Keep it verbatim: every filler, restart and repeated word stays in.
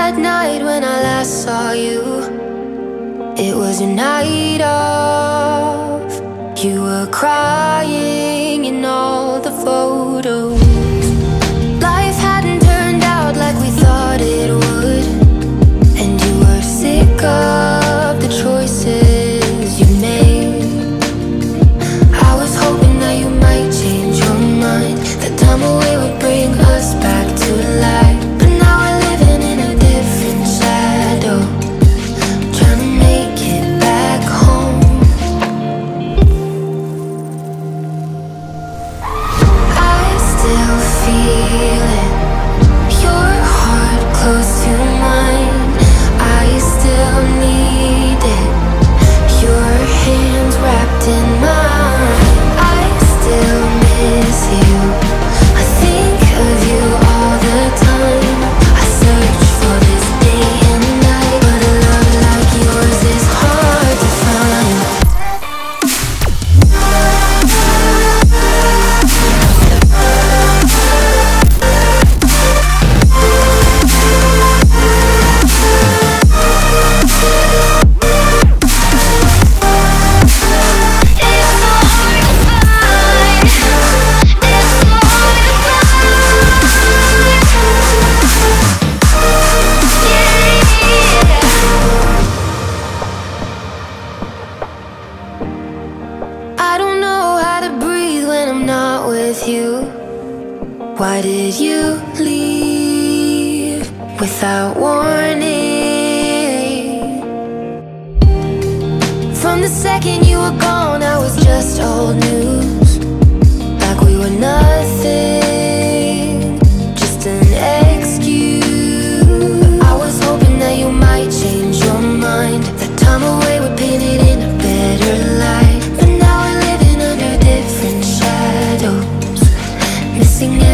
that night when I last saw you, it was a night of. You were crying in all the photos. Life hadn't turned out like we thought it would, and you were sick of the choices you made. I was hoping that you might change your mind, that time away would bring us back to life. But now we're living in a different shadow, trying to make it back home. I still feel it, your heart close to mine. I still need it, your hands wrapped in mine. I still miss you, I think of you all the time. I search for this day and night, but a love like yours is hard to find. I don't know how to breathe when I'm not with you. Why did you leave without warning? From the second you were gone, I was just old news, like we were nothing, just an excuse. I was hoping that you might change your mind, that time away would paint it in a better light. But now we're living under different shadows, missing